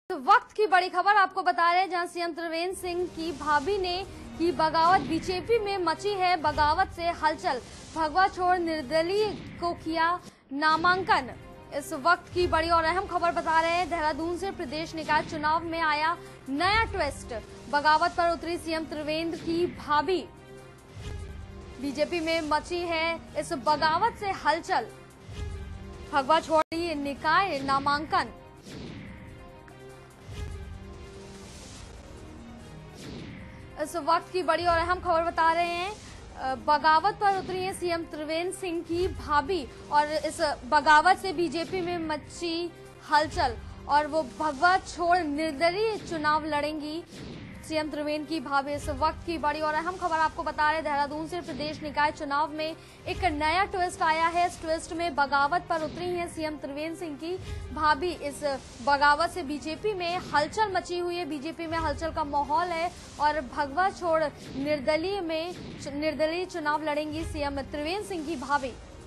तो वक्त की बड़ी खबर आपको बता रहे हैं, जहां सीएम त्रिवेंद्र सिंह की भाभी ने की बगावत। बीजेपी में मची है बगावत से हलचल, भगवा छोड़ निर्दलीय को किया नामांकन। इस वक्त की बड़ी और अहम खबर बता रहे हैं, देहरादून से प्रदेश निकाय चुनाव में आया नया ट्विस्ट। बगावत पर उतरी सीएम त्रिवेंद्र की भाभी। बीजेपी में मची है इस बगावत से हलचल, भगवा छोड़ी निकाय नामांकन। इस वक्त की बड़ी और अहम खबर बता रहे हैं, बगावत पर उतरी है सीएम त्रिवेंद्र सिंह की भाभी और इस बगावत से बीजेपी में मची हलचल और वो भगवा छोड़ निर्दलीय चुनाव लड़ेंगी सीएम त्रिवेंद्र की भाभी। इस वक्त की बड़ी और अहम खबर आपको बता रहे, देहरादून से प्रदेश निकाय चुनाव में एक नया ट्विस्ट आया है। इस ट्विस्ट में बगावत पर उतरी है सीएम त्रिवेंद्र सिंह की भाभी। इस बगावत से बीजेपी में हलचल मची हुई है, बीजेपी में हलचल का माहौल है और भगवा छोड़ निर्दलीय चुनाव लड़ेंगी सीएम त्रिवेंद्र सिंह की भाभी।